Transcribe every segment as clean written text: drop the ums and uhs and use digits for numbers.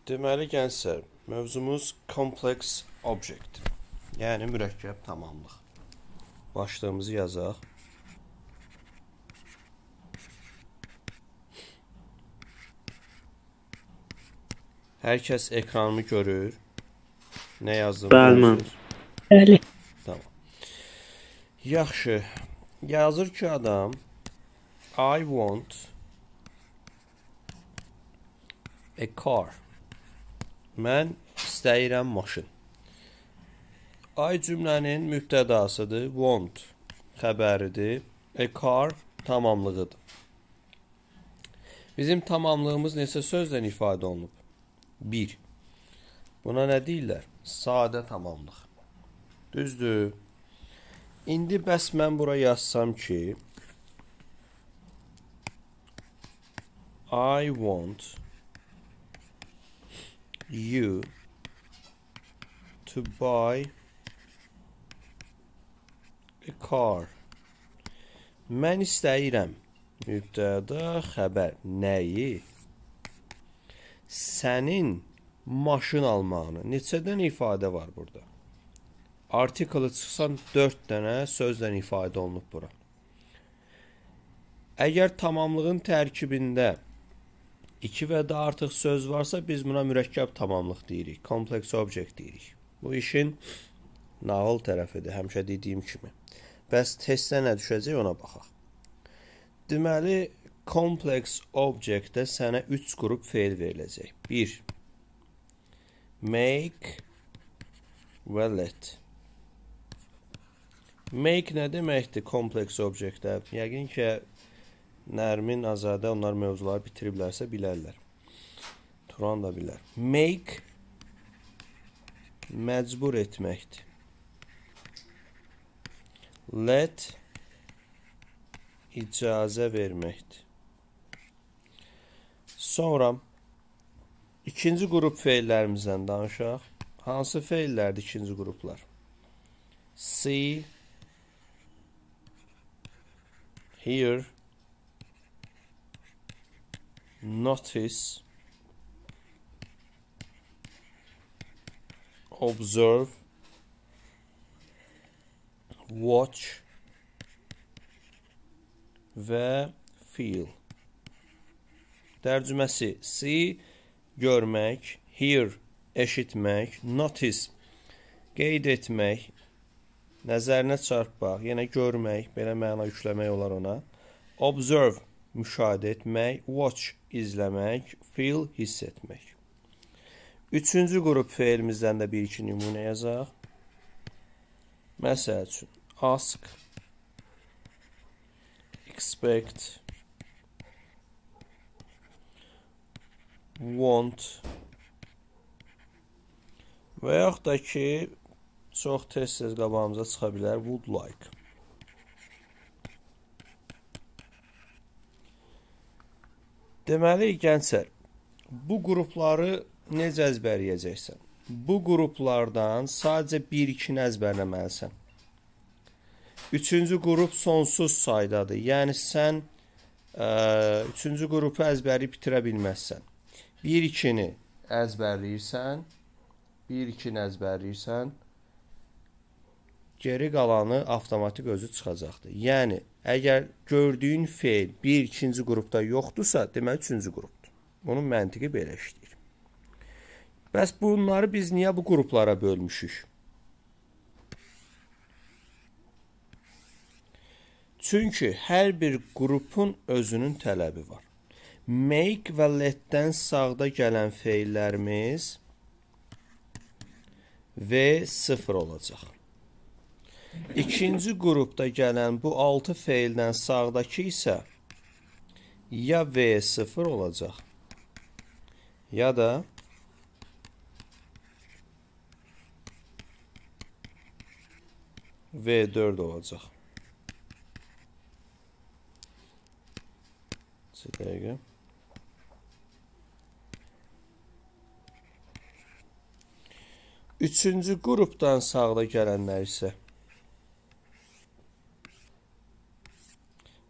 Deməli gənclər, mövzumuz complex object, yəni mürəkkəb tamamlıq. Başlığımızı yazaq. Hər kəs ekranımı görür. Nə yazdığımı Bəli, görürsünüz? Bəli. Tamam. Yaxşı. Yazır ki adam, I want a car. Mən istəyirəm maşın. I cümlənin mübtədasıdır. Want xəbəridir. A car tamamlığıdır. Bizim tamamlığımız neçə sözlə ifadə olunub? 1. Buna nə deyirlər? Sadə tamamlıq. Düzdür. İndi bəs mən bura yazsam ki I want you to buy a car. Mən istəyirəm. Mübtəda xəbər. Nəyi? Sənin maşın almağını. Neçədən ifadə var burada? Artiklı çıxsam 4 dənə sözlə ifadə olunub bura. Əgər tamamlığın tərkibində 2 və də artıq söz varsa biz buna mürəkkəb tamamlıq deyirik. Complex object deyirik. Bu işin nağıl tərəfidir, həmişə dediyim kimi. Bəs testdə nə düşəcək ona baxaq. Deməli, complex object-də sənə 3 qrup feil veriləcək. 1. Make və let. Make nə deməkdir complex object-də? Yəqin ki, Nərmin, Azadə onlar mövzuları bitiriblərsə bilərlər. Turan da bilər. Make məcbur etməkdir. Let icazə verməkdir. Sonra ikinci qrup feillərimizdən danışaq. Hansı feillərdir ikinci qruplar? See, hear, notice, observe, watch və feel. Tərcüməsi see, görmək, hear, eşitmək, notice, qeyd etmək, nəzərinə çarpmaq, yenə görmək, belə məna yükləmək olar ona. Observe, müşahidə etmək, watch, izləmək, feel, hiss etmək. Üçüncü qrup feilimizdən də bir-iki nümunə yazaq. Məsəl üçün, ask, expect, want və yaxud da ki, çox tez-tez qabağımıza çıxa bilər, would like. Deməli, gənclər, bu qrupları necə əzbərləyəcəksən? Bu qruplardan sadəcə 1-2-ni əzbərləməlisən. Üçüncü qrup sonsuz saydadır. Yəni, sən üçüncü qrupu əzbərləyib bitirə bilməzsən. 1-2-ni əzbərləyirsən, 1-2-ni əzbərləyirsən, geri qalanı avtomatik özü çıxacaqdır. Yəni, əgər gördüyün feil 1-2-ci qrupda yoxdursa, demək 3-cü qrupdur. Bunun məntiqi belə işləyir. Bəs bunları biz niyə bu qruplara bölmüşük? Çünki hər bir qrupun özünün tələbi var. Make və letdən sağda gələn feillərimiz V0 olacaq. İkinci qrupda gələn bu 6 feildən sağdakı isə ya V0 olacaq, ya da V4 olacaq. Bir dəqiqə. Üçüncü qrupdan sağda gələnlər isə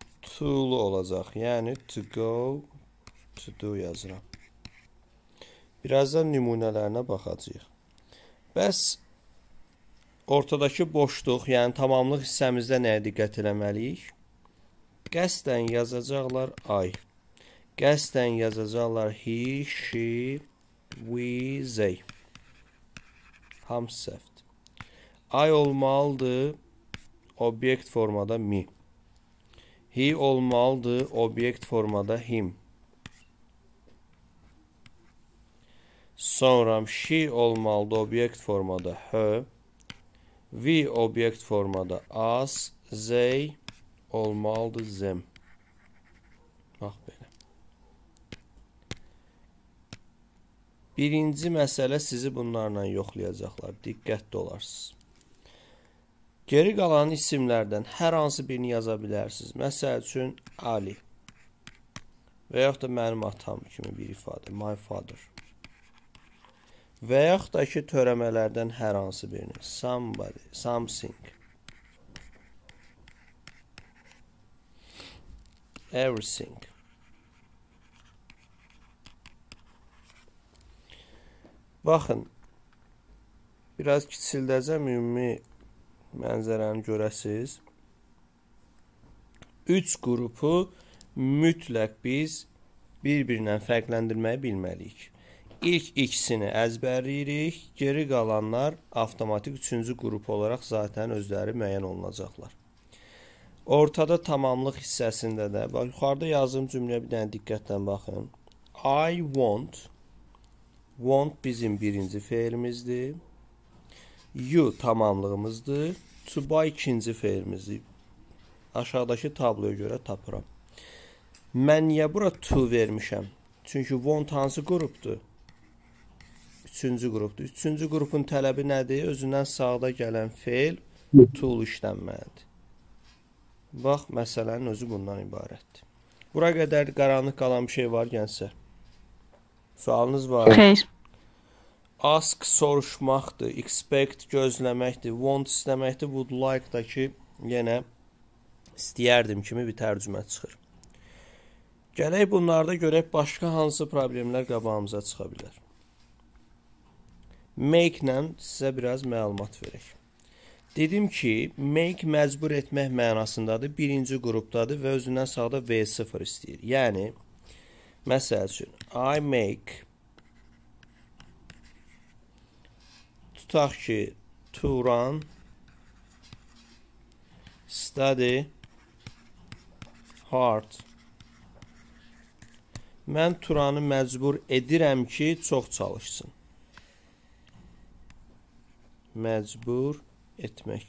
to'lu olacaq. Yəni to go, to do yazıram. Birazdan nümunələrinə baxacağıq. Bəs ortadakı boşluq, yəni tamamlıq hissəmizdə nəyə diqqət eləməliyik? Qəsdən yazacaqlar I. Qəsdən yazacaqlar he, she, we, they. Hamısı səhvdir. I olmalıdır obyekt formada me. He olmalıdır obyekt formada him. Sonra she olmalıdır obyekt formada her. We obyekt formada us. They olmalıdır them. Bax belə. Birinci məsələ sizi bunlarla yoxlayacaqlar. Diqqətli olarsınız. Geri qalan isimlərdən hər hansı birini yaza bilərsiniz. Məsəl üçün Ali. Və yaxud da mənim atam kimi bir ifadə. My father. Və yaxud da ki, törəmələrdən hər hansı birini. Somebody, something. Everything. Baxın, biraz kiçildəcəm, ümumi mənzərəni görəsiz. 3 qrupu mütləq biz bir-birindən fərqləndirməyi bilməliyik. İlk ikisini əzbərləyirik, geri qalanlar avtomatik 3-cü qrup olaraq zaten özləri müəyyən olunacaqlar. Ortada tamamlıq hissəsində də, bax, yuxarıda yazdığım cümləyə bir dənə diqqətlə baxın. I want. Want bizim birinci fe'limizdir. You tamamlığımızdır. To buy ikinci fe'limizdir. Aşağıdakı tabloya görə tapıram. Mən niyə bura to vermişəm? Çünki want hansı qrupdur? Üçüncü qrupdur. Üçüncü qrupun tələbi nədir? Özündən sağda gələn fe'l to işlənməlidir. Bax, məsələnin özü bundan ibarətdir. Bura qədər qaranlıq qalan bir şey var, gənclər. Sualınız var? Xeyr. Ask soruşmaqdır, expect gözləməkdir, want istəməkdir, would like da ki, yenə istəyərdim kimi bir tərcümə çıxır. Gələk bunlarda görək başqa hansı problemlər qabağımıza çıxa bilər. Make-lə sizə biraz məlumat verək. Dedim ki, make məcbur etmək mənasındadır, birinci qrupdadır və özündən sağda V0 istəyir. Yəni, məsəl üçün, I make, tutaq ki, to run, study, hard. Mən Turanı məcbur edirəm ki, çox çalışsın. Məcbur etmək.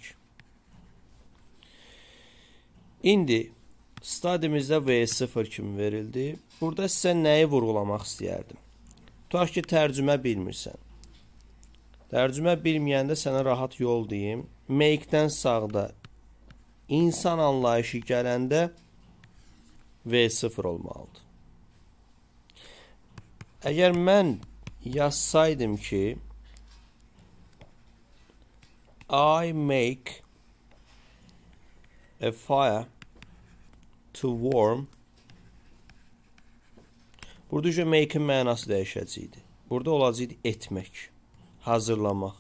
İndi stadimizdə V0 kimi verildi. Burada sizə nəyi vurğulamaq istəyərdim? Tutaq ki, tərcümə bilmirsən. Tərcümə bilməyəndə sənə rahat yol deyim. Make-dən sağda insan anlayışı gələndə V0 olmalıdır. Əgər mən yazsaydım ki, I make a fire to warm. Burada make-in mənası dəyişəcəkdi. Burada olacaqdı etmək, hazırlamaq.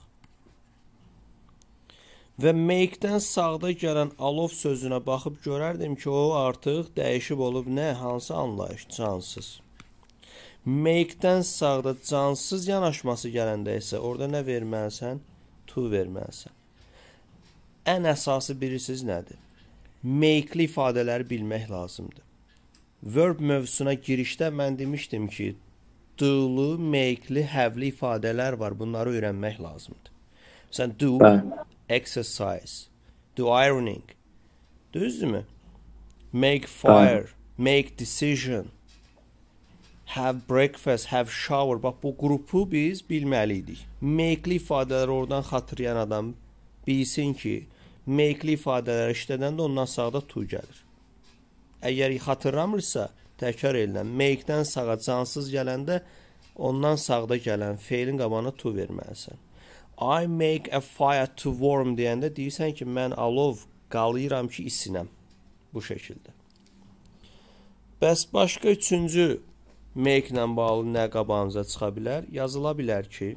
Və make-dən sağda gələn alov sözünə baxıb görərdim ki, o artıq dəyişib olub nə? Hansı anlayış? Cansız. Make-dən sağda cansız yanaşması gələndə isə orada nə verməlisən? To verməlisən. Ən əsası bilirsiniz nədir? Make-li ifadələri bilmək lazımdır. Verb mövzusuna girişdə mən demişdim ki, do-lu, make-li, have-li ifadələr var. Bunları öyrənmək lazımdır. Sən do, exercise, do ironing. Düzdürmü? Make fire, make decision, have breakfast, have shower. Bax, bu qrupu biz bilməliydik. Make-li ifadələri oradan xatırlayan adam bilsin ki, make-li ifadələri işlədəndə ondan sağda to gəlir. Əgər xatırlamırsa, təkrar edilən, make-dən sağa cansız gələndə ondan sağda gələn fe'lin qabağına to verməlisən. I make a fire to warm deyəndə deyirsən ki, mən alov qalayıram ki, isinəm. Bu şəkildə. Bəs başqa üçüncü make ilə bağlı nə qabağımıza çıxa bilər? Yazıla bilər ki,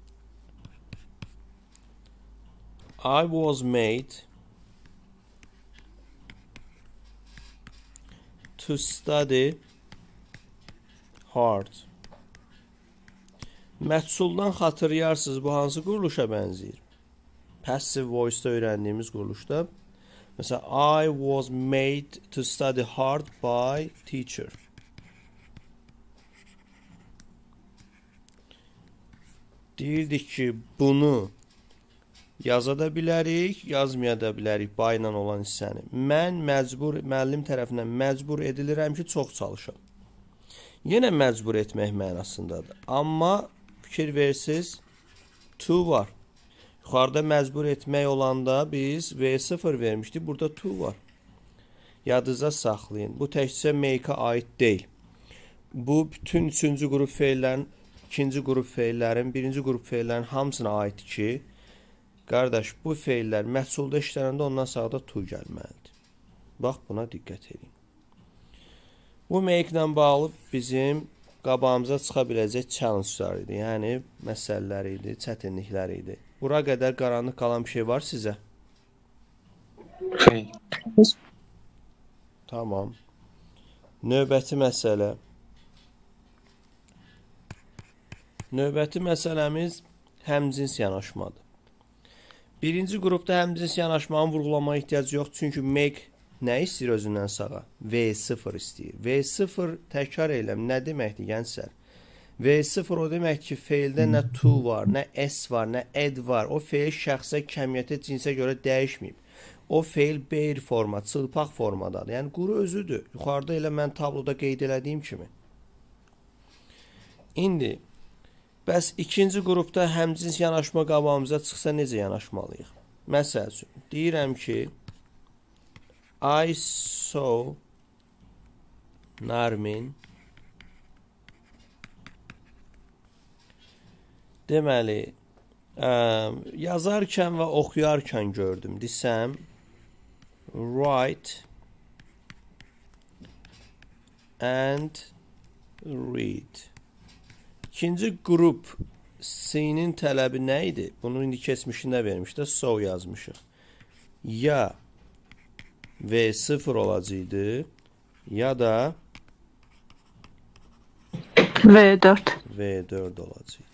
I was made to study hard. Məhsuldan xatırlayarsınız, bu hansı quruluşa bənzəyir? Passive voice-da öyrəndiyimiz quruluşda. Mesela, I was made to study hard by teacher. Deyirdik ki, bunu yaza da bilərik, yazmaya da bilərik by ilə olan hissəni. Mən müəllim tərəfindən məcbur edilirəm ki, çox çalışam. Yenə məcbur etmək mənasındadır. Amma fikir versiz, to var. Yuxarıda məcbur etmək olanda biz V0 vermişdik. Burada to var. Yadınızda saxlayın. Bu təkcə make-a aid deyil. Bu bütün üçüncü qrup feillərin, ikinci qrup feillərin, birinci qrup feillərin hamısına aid ki, qardaş, bu feillər məhsulda işlənəndə ondan sağda to gəlməlidir. Bax, buna diqqət edin. Bu make ilə bağlı bizim qabağımıza çıxa biləcək challenge-lar idi. Yəni, məsələlər idi, çətinliklər idi. Bura qədər qaranlıq qalan bir şey var sizə? Xeyr. Tamam. Növbəti məsələ. Növbəti məsələmiz həmcins yanaşmadır. Birinci qrupda həmcins yanaşmanın vurğulamaya ehtiyac yox. Çünki make nə istəyir özündən sağa? V0 istəyir. V0 təkrar eyləm. Nə deməkdir, gənclər? V0 o demək ki, feildə nə to var, nə s var, nə ed var. O feil şəxsə, kəmiyyətə, cinsə görə dəyişməyib. O feil beir forma, çılpaq formadadır. Yəni, quru özüdür. Yuxarıda elə mən tabloda qeyd elədiyim kimi. İndi, bəs ikinci qrupda həmcins yanaşma qabağımıza çıxsa necə yanaşmalıyıq? Məsəl üçün, deyirəm ki, I saw Narmin. Deməli, yazarkən və oxuyarkən gördüm desəm, write and read. İkinci qrup C-nin tələbi nə idi? Bunu indi keçmişində vermişdə so yazmışıq. Ya V0 olacaqdı, ya da V4 olacaqdı.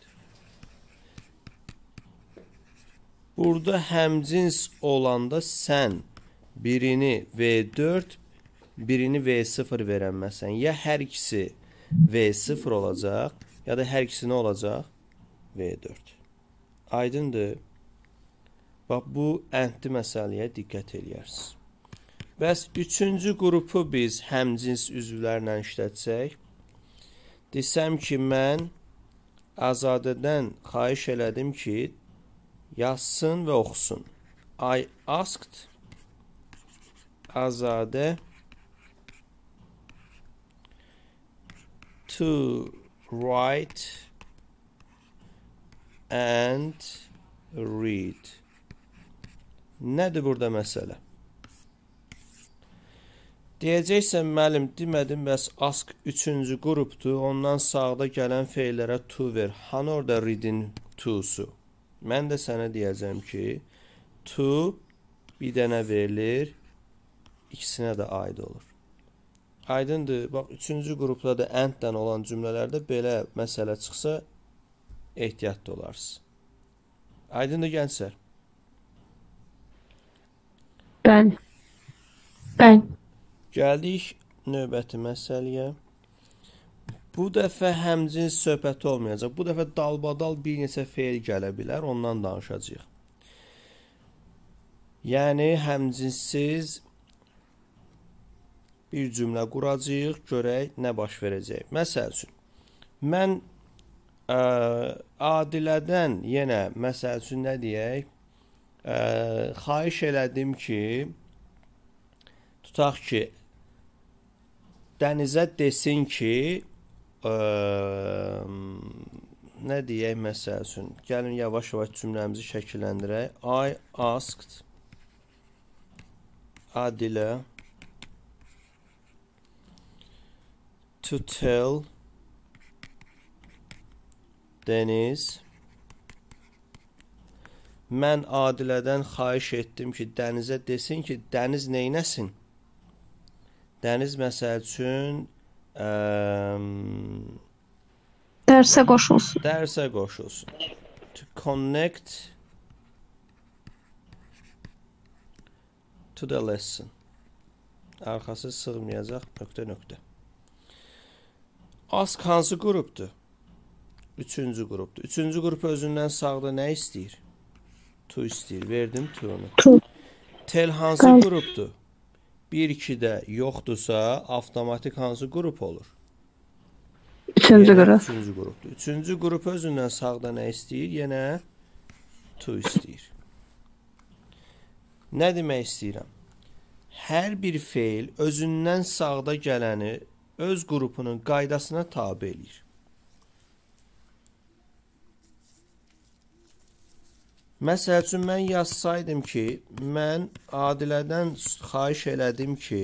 Burada həmcins olanda sən birini V4, birini V0 verənməsən. Ya hər ikisi V0 olacaq, ya da hər ikisi nə olacaq? V4. Aydındır. Bax, bu əndli məsələyə diqqət eləyərsiniz. Bəs üçüncü qrupu biz həmcins üzvlərlə işlətsək, desəm ki, mən Azadədən xahiş elədim ki, yazsın və oxusun. I asked Azadə to write and read. Nədir burada məsələ? Deyəcəksən, müəllim, demədim, bəs ask üçüncü qrupdur, ondan sağda gələn feillərə to ver. Hanı orada reading to'su? Mən də sənə deyəcəm ki, to bir dənə verilir, ikisinə də aid olur. Aydındır, bax, üçüncü qrupda da and-dən olan cümlələrdə belə məsələ çıxsa, ehtiyatlı olarsınız. Aydındır, gənclər? Bəli. Gəldik növbəti məsələyə. Bu dəfə həmcins söhbəti olmayacaq. Bu dəfə dalbadal bir neçə feil gələ bilər, ondan danışacağıq. Yəni, həmcinsiz bir cümlə quracağıq, görək nə baş verəcək. Məsəl üçün, mən Adilədən yenə, məsəl üçün, nə deyək, xahiş elədim ki, tutaq ki, Dənizə desin ki, nə deyək, məsəl üçün, gəlin yavaş-yavaş cümləmizi şəkilləndirək. I asked Adilə to tell Dəniz. Mən Adilədən xahiş etdim ki, Dənizə desin ki, Dəniz neynəsin? Dəniz məsəl üçün Dərsə qoşulsun. dərsə qoşulsun. To connect to the lesson. Arxası sığmayacaq, nöqtə. Ask hansı qrupdur? Üçüncü qrupdur. Üçüncü qrup özündən sağda nə istəyir? To istəyir. Verdim to-nu. To. Tell hansı qrupdur? 1-2-də yoxdursa, avtomatik hansı qrup olur? Üçüncü Yenə qrup. Üçüncü qrupdur. Üçüncü qrup özündən sağda nə istəyir? Yenə to istəyir. Nə demək istəyirəm? Hər bir feil özündən sağda gələni öz qrupunun qaydasına tabe eləyir. Məsəl üçün, mən yazsaydım ki, mən Adilədən xahiş elədim ki,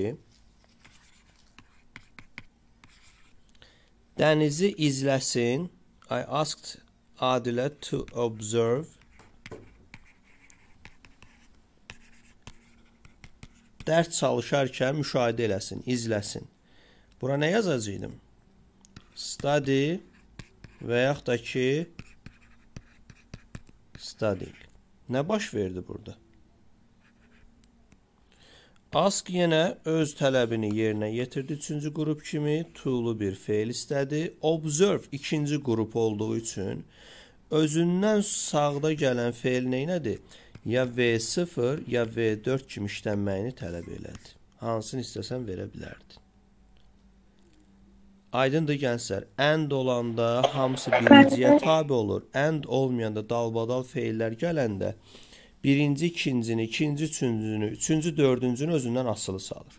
Dənizi izləsin. I asked Adilə to observe. Dərs çalışarkən müşahidə eləsin, izləsin. Bura nə yazacaqdım? Study və yaxud da ki studying. Nə baş verdi burada? Ask yenə öz tələbini yerinə yetirdi. Üçüncü qrup kimi to'lu bir feil istədi. Observe ikinci qrup olduğu üçün özündən sağda gələn feil neynədir? Ya V0 ya V4 kimi işlənməyini tələb elədi. Hansını istəsən verə bilərdi. Aydındır gənclər, and olanda hamısı birinciyə tabi olur. And olmayanda dalbadal feillər gələndə birinci, ikincini, ikinci, üçüncünü, üçüncü, dördüncünü özündən asılı salır.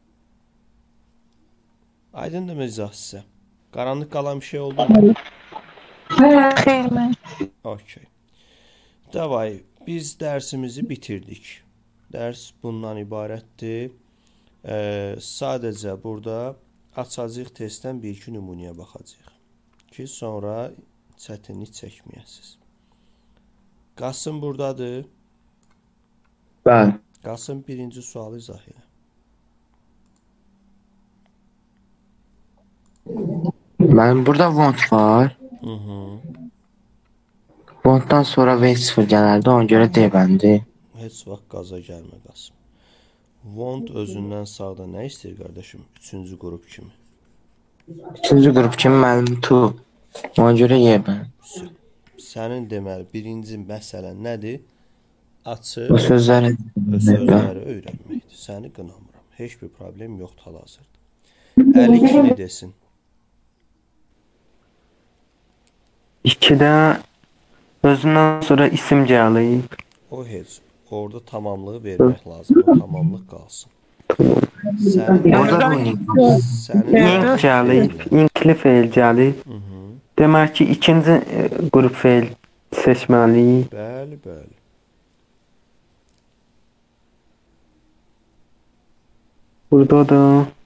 Aydındır mı izah sizə? Qaranlıq qalan bir şey oldu mu? Xeyr. Okey. Davay, biz dərsimizi bitirdik. Dərs bundan ibarətdir. Sadəcə burada açacaq testdən bir-iki nümunəyə baxacaq ki, sonra çətinlik çəkməyəsiniz. Qasım buradadır. Bəli. Qasım birinci sualı izah elə. Mənim burada want var. Wantdan sonra V0 gələrdi, ona görə D bəndi. Heç vaxt qaza gəlmə Qasım. Want özündən sağda nə istəyir qardaşım? Üçüncü qrup kimi. Üçüncü qrup kimi mənim to. Ona görə Y bəndi. Sənin deməli birinci məsələn nədir? Açıq O sözləri sözləri öyrənməkdir. Səni qınamıram. Heç bir problem yoxdur hal-hazırda. 52-ni desin. 2-də özündən sonra isim gəlir. O heç. Orada tamamlığı vermək lazım. O tamamlıq qalsın. Orada İnk gəlir, inkli feil gəlir. Demək ki, ikinci qrup feil seçməliyik. Bəli. Burada da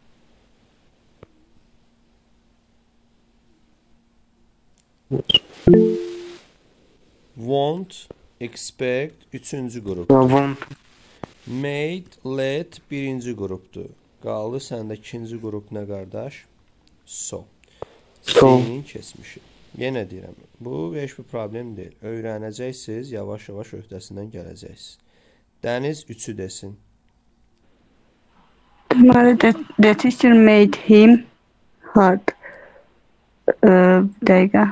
Want, expect üçüncü qrup. want Made, let birinci qrupdur. Qaldı səndə ikinci qrup nə qardaş? So. Senin keçmişi. Yenə deyirəm, bu heç bir problem deyil. Öyrənəcəksiniz, yavaş-yavaş öhdəsindən gələcəksiniz. Dəniz 3-ü desin. Deməli, the teacher made him hard. Bir dəqiqə.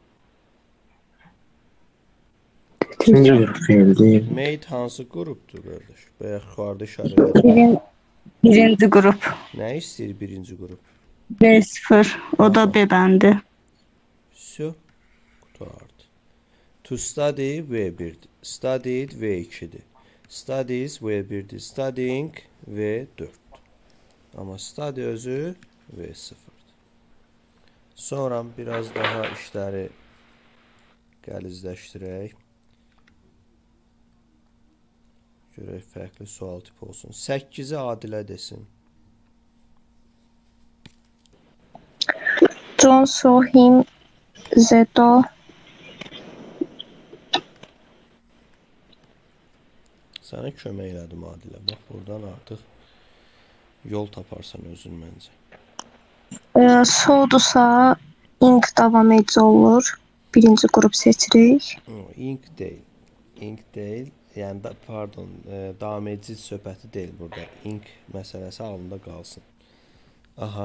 üçüncü qrup feildir. Made hansı qrupdur qardaş? Bayaq yuxarıda işarə elədim. Birinci qrup. Nə istəyir birinci qrup? B0. O da B bəndi. So, qutardı. To study V1'dir. Studied V2'dir. Studies V1'dir. Studying V4'dür. Amma study özü V0'dir. Sonra biraz daha işləri qəlizləşdirək. Görək fərqli sual tipi olsun. 8-i Adilə desin. John saw him the door Sənə kömək elədim Adilə. Bax, buradan artıq yol taparsan özün məncə. Soldursa ink davam edici olur. Birinci qrup seçirik. Ink deyil. Ink deyil. Yəni, pardon, davam edici söhbəti deyil burada. Ink məsələsi ağlında qalsın. Aha.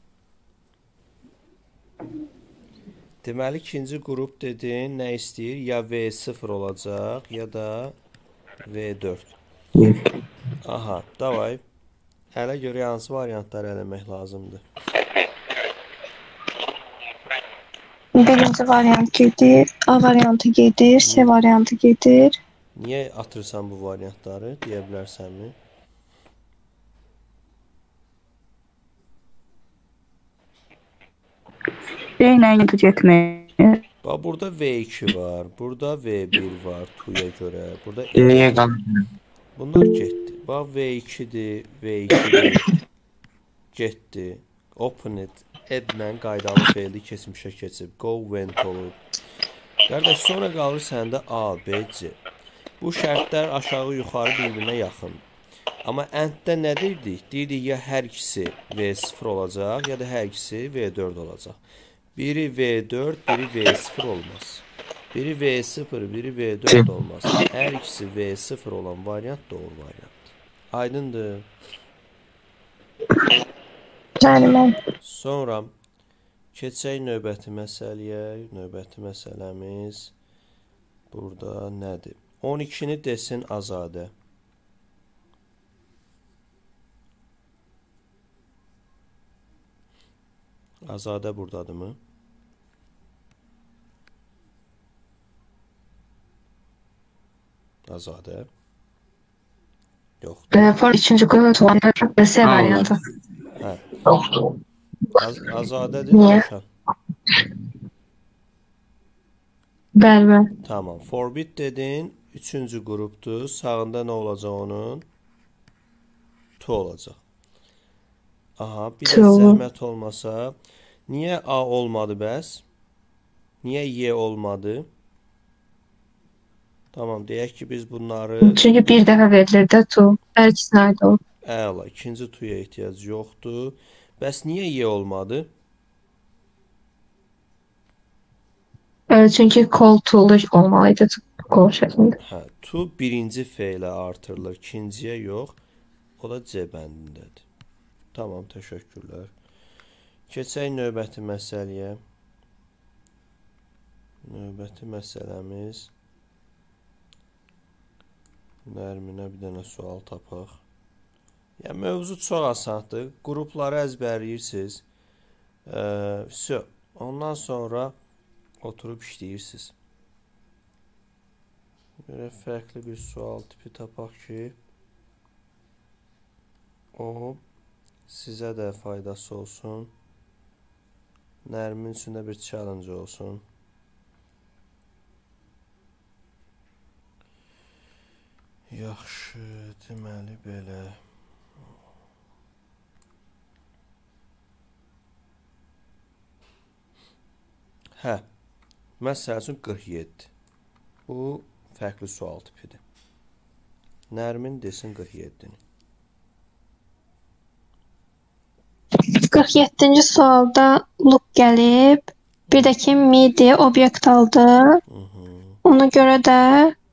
Deməli, ikinci qrup dedin, nə istəyir? Ya V0 olacaq, ya da V4. Aha, davay. Hələ görə hansı variantları eləmək lazımdır? Birinci variant gedir, A variantı gedir, C variantı gedir. Niyə atırsan bu variantları, deyə bilərsənmi? Beynən getməyir. Bax, burada V2 var, burada V1 var Tuya görə. Burada Niyə qalmır? bunlar getdi. Bax, V2-dir, V2-dir. Getdi. Open it. Edlə qaydalı feildi keçmişə keçib. Go, went olub. Qardaş, sonra qalır səndə A, B, C. Bu şərtlər aşağı yuxarı bir-birinə yaxındır. Amma enddə nə deyirdik? Deyirdik ya hər ikisi V0 olacaq, ya da hər ikisi V4 olacaq. Biri V4, biri V0 olmaz. Biri V0, biri V4 olmaz. Hər ikisi V0 olan variant doğru variantdır. Aydındır. Yəni Sonra keçək növbəti məsələyə. Növbəti məsələmiz burada nədir? 12-ni desin Azadə. Azadə buradadırmı? Azadə. Yoxdur. for ikinci qrup olanlar C variantı. Hə. Yoxdur. Azadədir Niyə? danışan. Bəli. Tamam. Forbid dedin. Üçüncü qrupdur. Sağında nə olacaq onun? Tu olacaq. Aha. Bir də Tu. zəhmət olmasa. Niyə A olmadı bəs? Niyə Y olmadı? Tamam. Deyək ki, biz bunları... Çünki bir dəfə verilir də tu. Hər ikisinə aid olur. Əla. İkinci tuya ehtiyac yoxdur. Bəs niyə Y olmadı? Çünki kol toolu olmalıydı kol şəklində. Hə, tu birinci feylə artırılır, ikinciyə yox. O da C bəndindədir. Tamam, təşəkkürlər. Keçək növbəti məsələyə. Növbəti məsələmiz Nərminə bir dənə sual tapaq. Yəni, mövzu çox asandır. Qrupları əzbərləyirsiniz. Ondan sonra oturub işləyirsiniz. Belə fərqli bir sual tipi tapaq ki, o sizə də faydası olsun. Nərmin üçün də bir challenge olsun. Yaxşı, deməli belə. Hə, məsəl üçün 47. Bu fərqli sual tipidir. Nərmin desin 47-ni. 47-ci sualda loop gəlib. Bir də ki, midi obyekt aldı. Ona görə də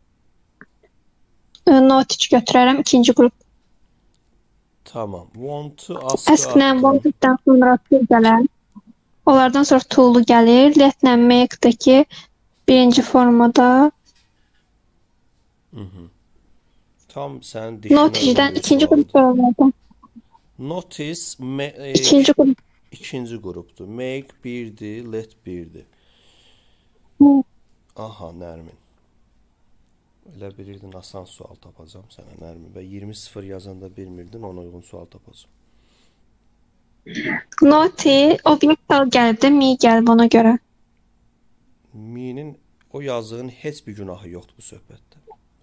notice götürərəm ikinci qrup. Tamam. Want to ask Ask-lə want-dən sonra tool gələr. Onlardan sonra tool gəlir. Let-lə make-dəki birinci formada. Tam sən dişin Notice-dən özün bir ikinci sualdır. qrup sorulmadı. Notice İkinci qrup. ikinci qrupdur. Make 1-dir, let 1-dir. Aha, Nərmin. Elə bilirdin, asan sual tapacam sənə, Nərmin. Və 20-0 yazanda bilmirdin, ona uyğun sual tapacam. Noti obyekt al gəldi, mi gəlib ona görə. Mi'nin o yazdığın heç bir günahı yoxdur bu söhbətdə.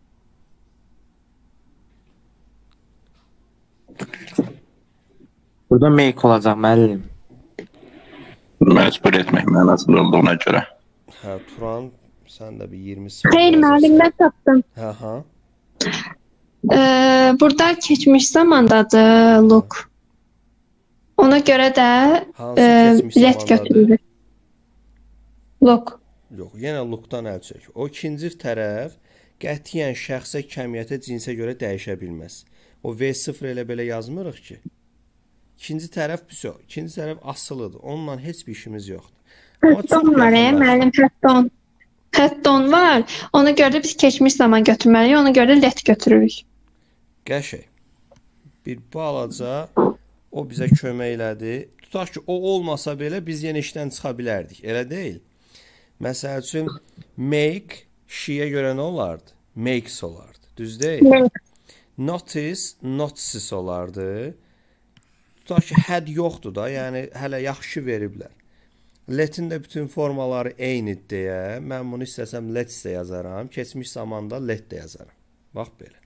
Burada make olacaq müəllim. Məcbur etmək mənasında olduğuna görə. Hə, Turan, sən də bir 20-0 Xeyr, müəllim, mən tapdım. Hə. Burada keçmiş zamandadır look. Ona görə də Hansı keçmiş let zamandadır? götürülür. Look. Yox, yenə lookdan əl çək. O ikinci tərəf qətiyyən şəxsə, kəmiyyətə, cinsə görə dəyişə bilməz. O V0 elə belə yazmırıq ki. İkinci tərəf pis yox. İkinci tərəf asılıdır. Onunla heç bir işimiz yoxdur. Hətton var, müəllim, hətton. Hətton var. Ona görə də biz keçmiş zaman götürməliyik. Ona görə də let götürürük. Qəşəng. Bir balaca o bizə kömək elədi. Tutaq ki, o olmasa belə biz yenə işdən çıxa bilərdik. Elə deyil. Məsəl üçün make şiyə görə nə olardı? Makes olardı. Düz deyil? Notice, notices olardı. Tutaq ki, had yoxdur da, yəni hələ yaxşı veriblər. Let'in də bütün formaları eynidir deyə, mən bunu istəsəm let's də yazaram, keçmiş zamanda let də yazaram. Bax belə.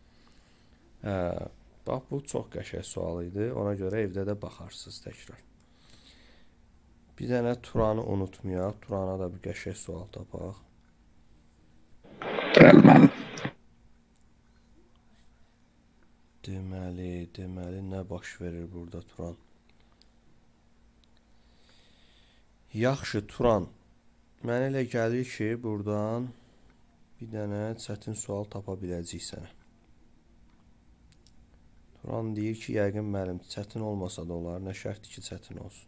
Bax, bu çox qəşəng sual idi. Ona görə evdə də baxarsınız təkrar. Bir dənə Turanı unutmayaq. Turana da bir qəşəng sual tapaq. Gəlməli. Deməli, nə baş verir burada Turan? Yaxşı, Turan. Mənə elə gəlir ki, buradan bir dənə çətin sual tapa biləcəyik sənə. Turan deyir ki, yəqin müəllim, çətin olmasa da olar, nə şərtdir ki, çətin olsun.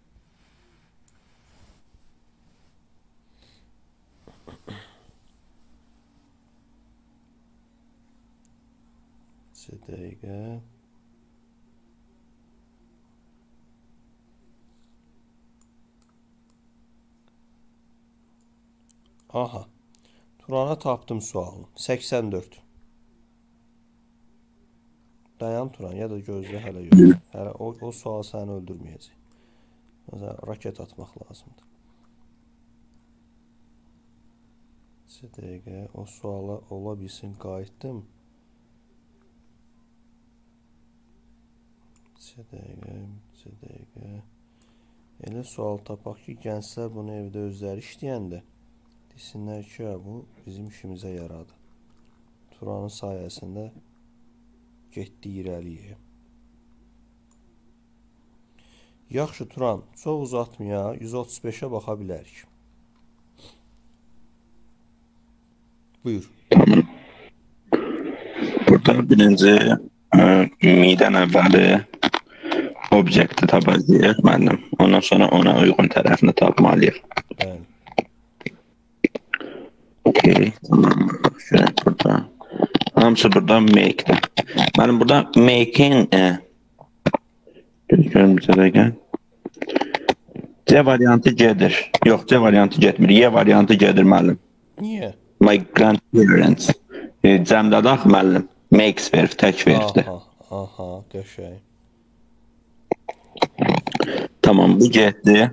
Bir dəqiqə. Aha. Turana tapdım sualını. 84. Dayan Turan, ya da gözlə hələ yox. Hələ o sual səni öldürməyəcək. Məsələn, raket atmaq lazımdır. Bir dəqiqə, o suala ola bilsin qayıtdım. Bir dəqiqə. Elə sual tapaq ki, gənclər bunu evdə özləri işləyəndə desinlər ki, bu bizim işimizə yaradı. Turanın sayəsində getdi irəliyə. Yaxşı Turan, çox uzatmaya 135-ə baxa bilərik. Buyur. Burada birinci midən əvvəli obyekti tapacağıq mənim. Ondan sonra ona uyğun tərəfini tapmalıyıq. Bəli. Okey, tamam. Şöyle burada. Hamısı burada make'de. Mənim burada make'in gözüküyorum bir dəqiqə. C variantı C'dir. Yox, C variantı getmir. Y variantı gedir müəllim. Niyə? My grandparents. Cəmdədaq müəllim. Makes verib, tək veribdir. Aha, qəşəng. Tamam, bu getdi.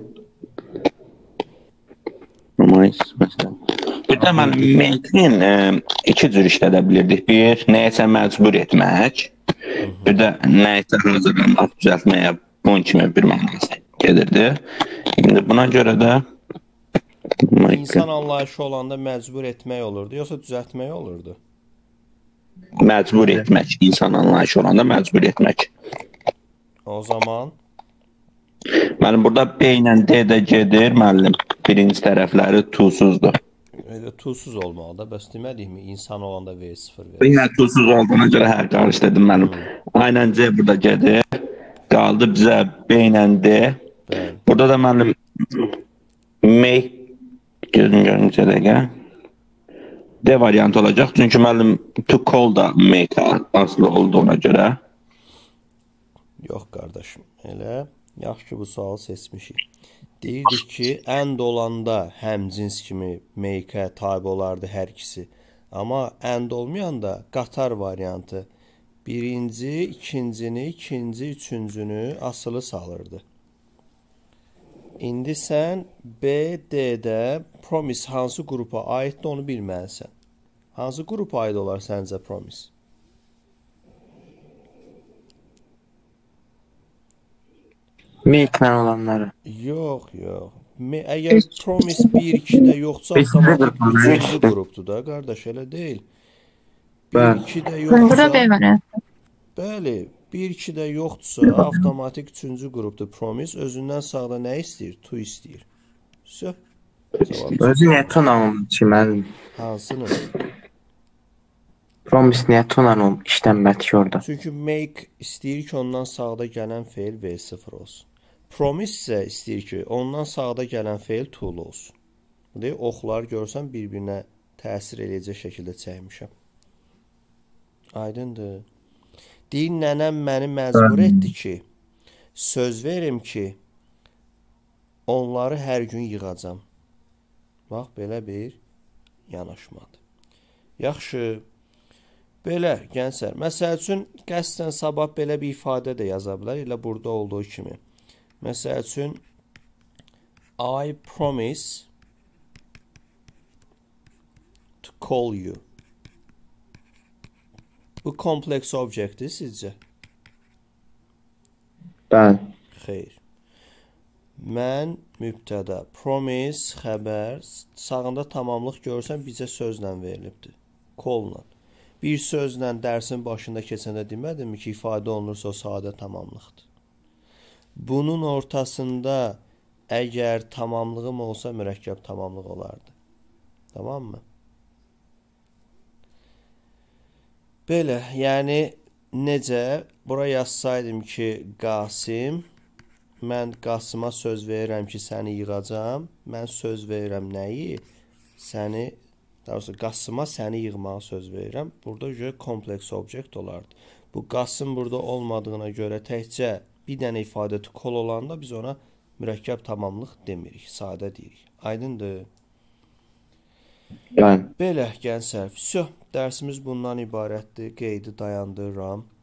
Məsələn. Bir də müəllim, make'in iki cür işlədə bilirdik. Bir, nəyəsə məcbur etmək. Bir də nəyəsə hazırlamaq, düzəltməyə bunun kimi bir mənası gedirdi. İndi buna görə də İnsan anlayışı olanda məcbur etmək olurdu, yoxsa düzəltmək olurdu? Məcbur etmək, insan anlayışı olanda məcbur etmək. O zaman? Mənim burada B ilə D də gedir, müəllim. Birinci tərəfləri tuzsuzdur. Elə tuzsuz olmalı da, bəs demədik mi? İnsan olanda V0 verir. Yəni tuzsuz olduğuna görə hər qarışdırdım mənim. Aynen C burada gedir. Qaldı bizə B ilə D. Bəli. Burada da mənim make görüncə dəqiqə. D variantı olacaq. Çünki müəllim to call da make aslı olduğuna görə. Yox qardaşım, elə yaxşı ki bu sualı seçmişik. Deyirdik ki, and olanda həm cins kimi make-ə tabi olardı hər ikisi. Amma and olmayanda qatar variantı birinci, ikincini, ikinci, üçüncünü asılı salırdı. İndi sən B, D-də promise hansı qrupa aiddir onu bilməlisən. Hansı qrupa aid olar səncə promise? Make-lə olanları. Yox. Əgər promise 1-2-də yoxsa, o zaman 3-cü qrupdur da, qardaş, elə deyil. Bəli. 1-2-də Burada yoxsa, B variantı. bəli, 1-2-də yoxdursa, avtomatik üçüncü qrupdur promise. Özündən sağda nə istəyir? To istəyir. Söh. Cavab Özü niyə tonalım ki, müəllim? hansını? Promise niyə tonalım işlənmət ki orada? Çünki make istəyir ki, ondan sağda gələn feil V0 olsun. Promise isə istəyir ki, ondan sağda gələn feil tool olsun. Oxlar görsən bir-birinə təsir eləyəcək şəkildə çəkmişəm. Aydındır. Deyir, nənəm məni məcbur etdi ki, söz verim ki, onları hər gün yığacam. Bax, belə bir yanaşmadır. Yaxşı. Belə, gənclər. Məsəl üçün, qəsdən sabah belə bir ifadə də yaza bilər. Elə burada olduğu kimi. Məsəl üçün, I promise to call you. Bu kompleks objektir sizcə? Bəli. Xeyr. Mən mübtəda, promise, xəbər, sağında tamamlıq görürsən, bizə sözlə verilibdir. Call-la. Bir sözlə dərsin başında keçəndə demədimmi ki, ifadə olunursa o sadə tamamlıqdır. Bunun ortasında əgər tamamlığım olsa mürəkkəb tamamlıq olardı. Tamam mı? Belə, yəni necə? Bura yazsaydım ki, Qasim, mən Qasıma söz verirəm ki, səni yığacam. Mən söz verirəm nəyi? Səni, daha doğrusu Qasıma səni yığmağa söz verirəm. Burada görə kompleks obyekt olardı. Bu Qasım burada olmadığına görə təkcə bir dənə ifadə call olanda biz ona mürəkkəb tamamlıq demirik, sadə deyirik. Aydındır? Bəli. Belə, gənclər, dərsimiz bundan ibarətdir. Qeydi dayandırıram.